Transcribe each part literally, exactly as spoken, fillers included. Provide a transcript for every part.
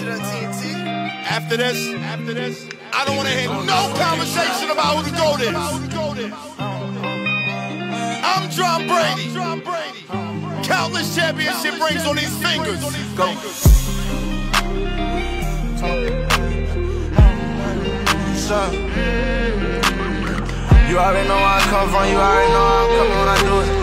Shit on T N T. After this, after this, I don't want to hear no conversation about who the GOAT is. I'm John Brady. Countless championship rings on these fingers. Go. You already know where I come from, you already know how I'm coming when I do it.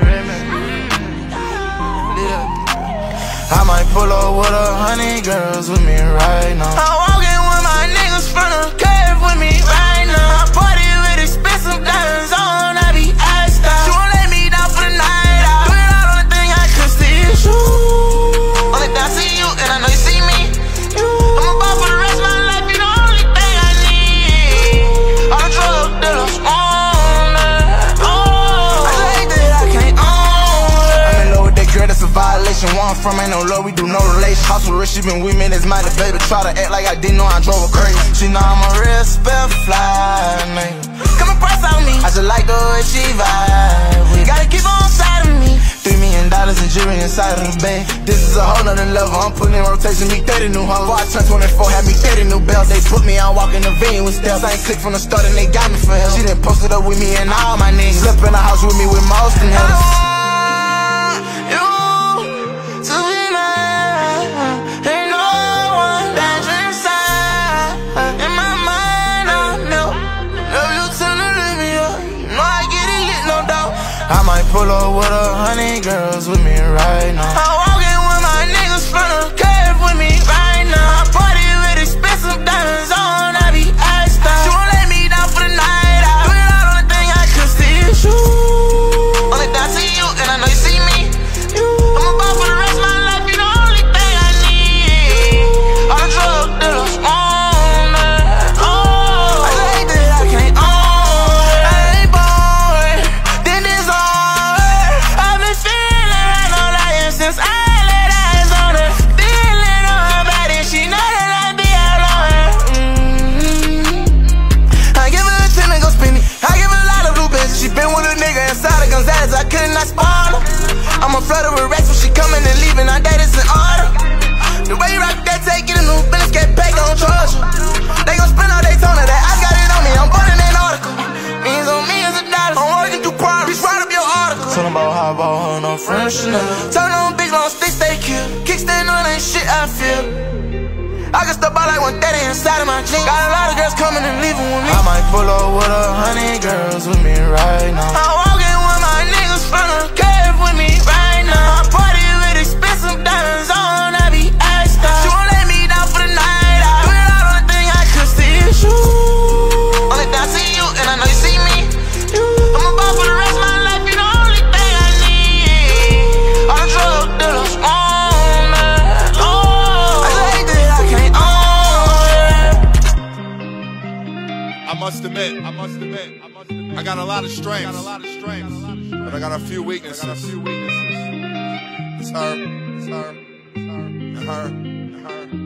I might pull up with a hundred girls with me right now. I'm walking with my niggas from the curve with me right now. I party with expensive diamonds on, I be iced out. She won't let me down for the night out. Do it all on the thing I could see is you. Only thing I see you and I know you see me. You. I'm about for the rest of my life, you the only thing I need. All the drug dealers on it. Oh, I just hate that I can't own it. I'm in love with that girl, that's a violation. Where I'm from ain't no love, we do no relation. House with rich, she been with me, that's minded, baby. Try to act like I didn't know I drove her crazy. She know I'm a real spell fly, nigga. Come and press on me, I just like the way she vibe with. Gotta keep on side of me. Three million dollars in jewelry inside of the bank. This is a whole nother level, I'm putting in rotation, me thirty new hoes. Before I turn twenty-four, had me thirty new bells. They put me on walking the venue with steps. I ain't click from the start and they got me for help. She done posted up with me and all my niggas. Slept in the house with me with most of them. I might pull up with a hundred girls with me right now. I'm walking with my niggas from the curve with me right now. I party with expensive diamonds on, I be iced out. She won't let me down for the night out. Do it all on the thing I could see is you. Only thing I see you and I know you see me. You. I'm about for the rest of my life, you the only thing I need. All the drug dealers on it. Oh, I just hate that I can't own. Since I laid eyes on her, feeling on her body, she know that I be out on her. Mm-hmm. I give her a ten and go spin it. I give her a lot of blue bitches. She been with a nigga inside of Gonzalez, I could not spoil her. I'm a flutter with racks when she coming and leaving, I date is in order. The way you rock that, take it a new business, get paid, don't trust you. They gon' spend all they tone of that, I got it on me, I'm burning that article. Means on me is a dollar, I'm working through progress, write up your article. Tell them about how I bought her no French Chanel. Turn on bitch, long stick, stay cute. Kickstand on ain't shit, I feel. I can step out like one thirty inside of my jeans. Got a lot of girls coming and leaving with me. I might pull up with a hundred girls with me right now. I'm walking with my niggas from the curve with me right now. I party with expensive diamonds on, I be iced out. She won't let me down for the night out. Do it all on the thing I could see is you. Only thing I see you and I know you see me. You. I'm about for the rest of my life, you the only thing I need. All the drug dealers on it. Oh, I just hate that I can't own it. I must admit, I must admit, I must admit, I got a lot of strengths, got a lot of strengths, but I got a few weaknesses. I got a few weaknesses. It's her, it's her, it's her, and her, and her.